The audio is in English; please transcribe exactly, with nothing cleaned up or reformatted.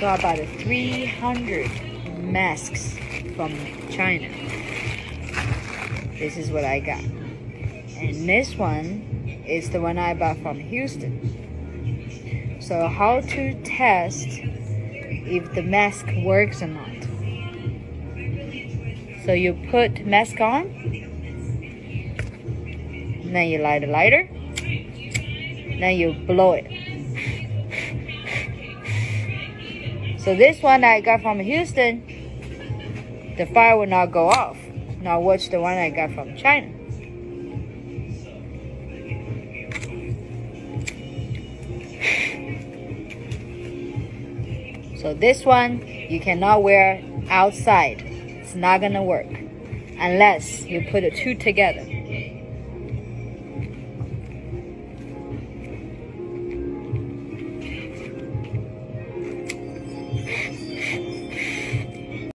So I bought three hundred masks from China. This is what I got. And this one is the one I bought from Houston. So how to test if the mask works or not. So you put mask on, and then you light a lighter, then you blow it. So this one I got from Houston, the fire will not go off. Now watch the one I got from China. So this one you cannot wear outside. It's not gonna work unless you put the two together.